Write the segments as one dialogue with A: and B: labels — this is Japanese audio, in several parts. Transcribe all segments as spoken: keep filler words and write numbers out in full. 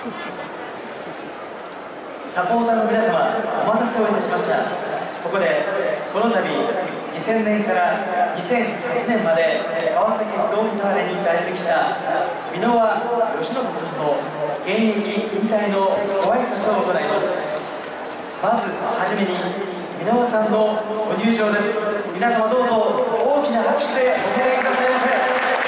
A: サポーターの皆様、お待たせをいたしました。ここでこの度にせんねんからにせんはちねんまで川崎フロンターレに在籍した箕輪慶信さんの現役引退のご挨拶を行います。まずはじめに箕輪さんのご入場です。皆様どうぞ大きな拍手でお迎えくださいませ。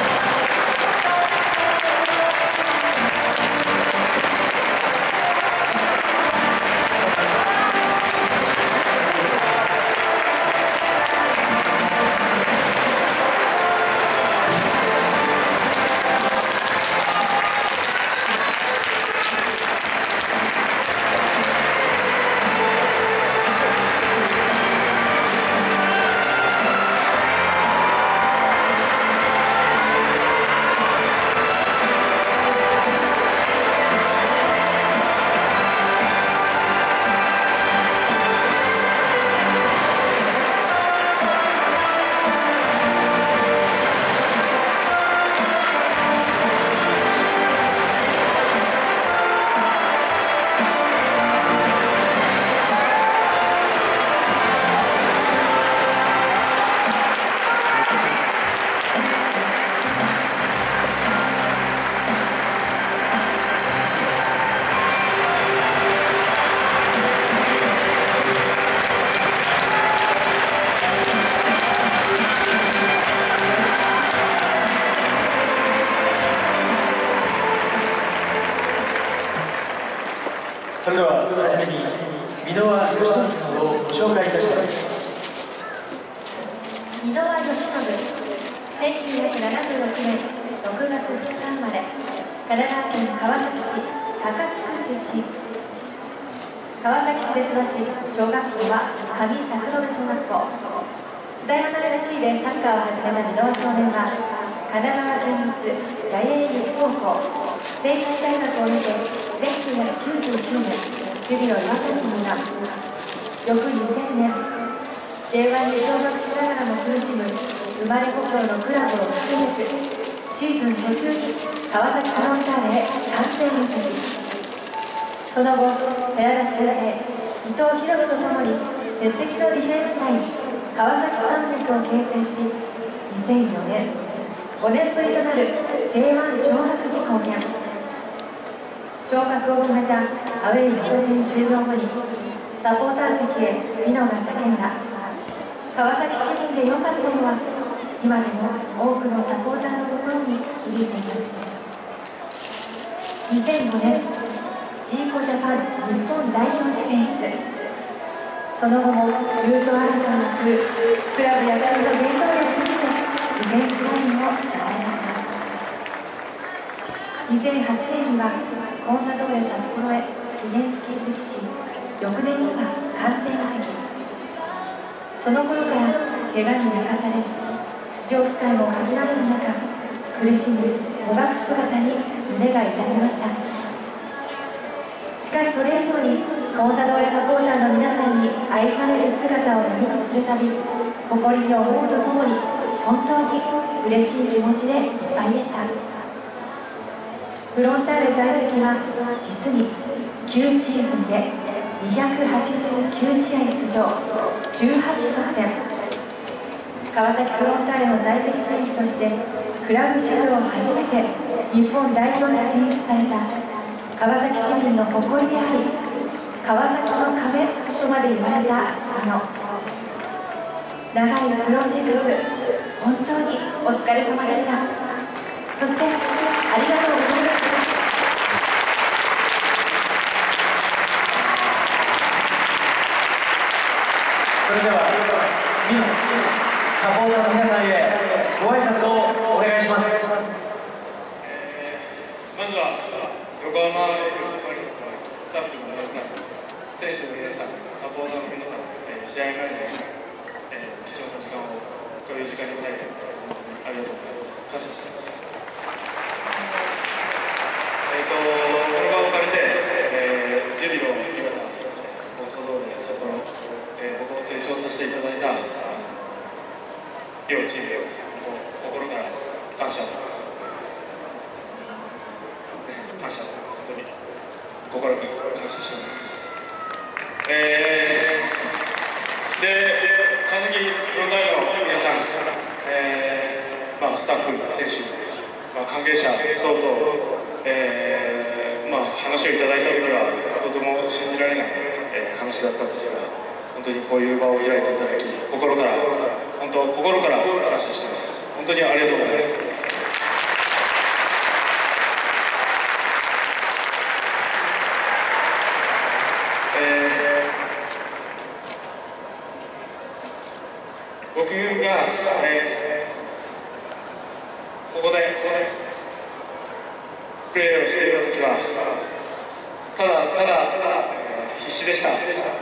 A: それでははじめに箕輪慶信さんをご紹介いたします。
B: 箕輪慶信、せんきゅうひゃくななじゅうろくねんろくがつふつか生まれ、神奈川県川崎市高津区出身。川崎市で育ち、小学校は上桜部小学校。時代の流れ シー でサッカーを始めた箕輪少年は、神奈川県立八重西高校、聖海大学を経て、せんきゅうひゃくきゅうじゅうきゅうねん、ジュビロ磐田に入団。翌にせんねん、ジェイワン で昇格しながらも苦しむ生まれ故郷のクラブを含めず、シーズン途中に川崎フロンターレへ完全移籍。その後、寺田修平、伊藤博文とともに鉄壁のディフェンスライン、川崎山脈を形成し、にせんよねん、ごねんぶりとなる ジェイワン 昇格に貢献。昇格を決めたアウェイ一戦終了後にサポーター席へ美濃が叫んだ。川崎市民で良かったのは今でも多くのサポーターの心に響いています。にせんごねん、ジーコジャパン日本代表に選出。その後も優勝争いをするクラブやチームの原動力としてディフェンスラインを支えました。にせんはちねんにはコンサドーレ札幌へ記念復帰し、翌年には完全移籍。その頃から怪我に泣かされ、出場機会も限られる中、苦しむもがく姿に胸が痛みました。しかしそれ以上にコンサドーレサポーターの皆さんに愛される姿を目にするたび、誇りに思うとともに本当に嬉しい気持ちでいっぱいでした。フロンターレ在籍は実にきゅうシーズンでにひゃくはちじゅうきゅうしあい出場、じゅうはち得点。川崎フロンターレの在籍選手としてクラブ史上初めて日本代表に選出された川崎市民の誇りであり、川崎の壁とまで言われたあの長いプロジェクト、本当にお疲れ様でした。そしてありがとうございました。
A: それではミノサポーターの皆さんへご挨拶をお願いします。
C: えー、まずは横浜 エフエス スタッフの皆さん、選手の皆さん、サポーターの皆さん、えー、試合前に、えー、貴重な時間をこういう時間にいただいてありがとうございます。感謝します。えーと、この場を借りて、えー、ジュビロ磐田、コンサドーレ札幌、えー、僕を提唱させていただいた両チームを心から感謝感謝本当に心から感謝しています。えー、で、川崎フロンターレの皆さん、えーまあ、スタッフ、選手、まあ、関係者等々、えーまあ、話をいただいたときはとても信じられない、えー、話だったんですが、本当にこういう場を開いていただき、心から本当心から感謝しています。本当にありがとうございます。えー、僕が、えー、ここでプレーをしているときはただただ必死でした。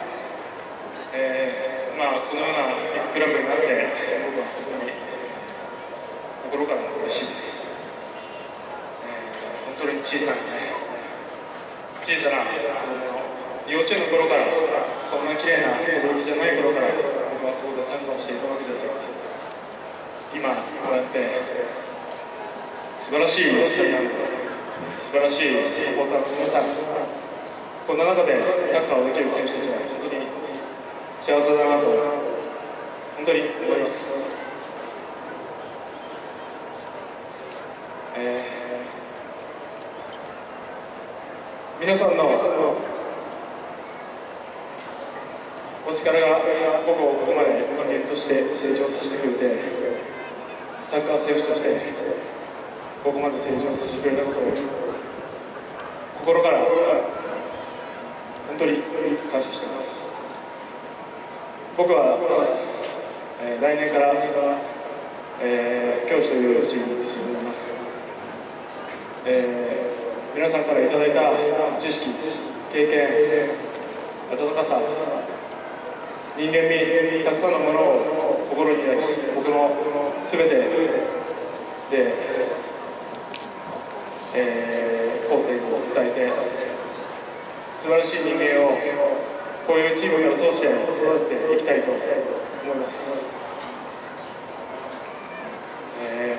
C: えー、まあこのようなビッグクラブになって僕は本当に心から嬉しいです。えー、本当に小さな小さな幼稚園の頃からこんな綺麗な驚きじゃない頃から僕はここで参加をしていたわけですが、今こうやって素晴らしいスタジアム、素晴らしいサポーターの皆さん、こんな中でサッカーをできる選手たちは本当に幸せだなと本当に思います。えー、皆さんのお力が僕をここまで人間として成長させてくれて、サッカー選手としてここまで成長させてくれたことを心から本当に感謝しています。僕は、えー、来年から、えー、教師というチームに進みます。えー、皆さんからいただいた知識、経験、温かさ、人間味、たくさんのものを心に抱き、僕のすべてで、えー、後世に伝えて、素晴らしい人間をこういうチームを通して育てていきたいと思います。え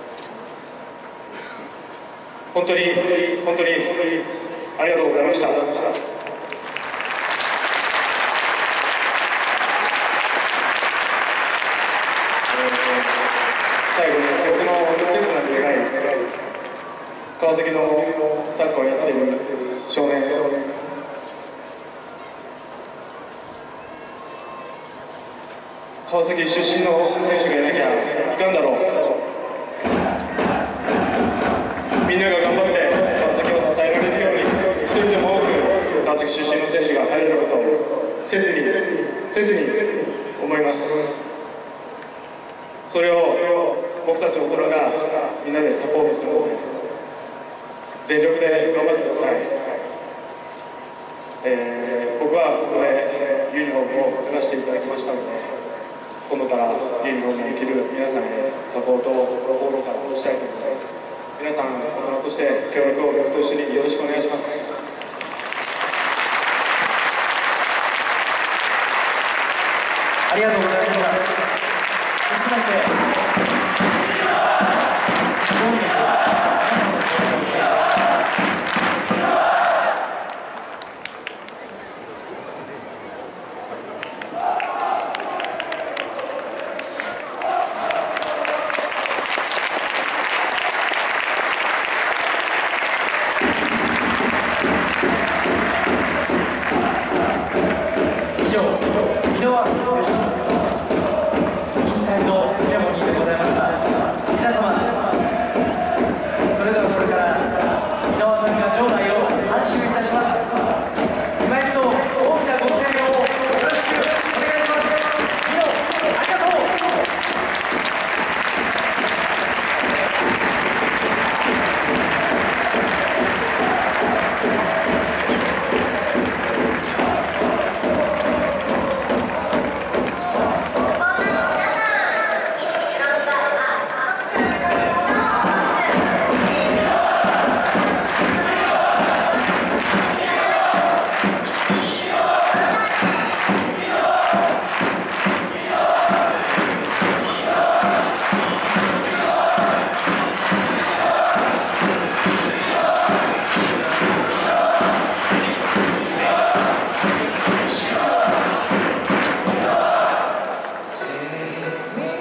C: ー、本当に本当にありがとうございました。最後に僕の切なる願い、川崎のサッカーをやっている少年、川崎出身の選手がいなきゃいかんだろう。みんなが頑張って川崎を支えられるように、一人でも多く川崎出身の選手が入れることをせずにせずに思います。それを僕たち大人がみんなでサポートするので、全力で頑張ってください。えー、僕はここでユニフォームを脱がせていただきましたので、今度からユニフォームを着る皆さんへサポートを心からしたいと思います。皆さん、大人として協力を僕と一緒によろしくお願いします。
A: ありがとうございました。続きましてー